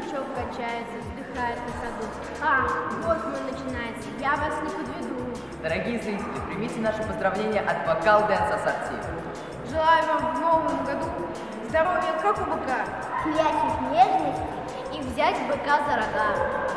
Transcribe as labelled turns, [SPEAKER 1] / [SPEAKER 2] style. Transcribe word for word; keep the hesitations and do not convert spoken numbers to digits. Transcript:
[SPEAKER 1] бычок качается, вздыхает на ходу. А, вот мой начинается, я вас не подведу.
[SPEAKER 2] Дорогие зрители, примите наши поздравления от Бокал Дэнс Ассорти.
[SPEAKER 1] Желаю вам в новом году здоровья, как у быка,
[SPEAKER 3] Ключик нежности и взять быка за рога.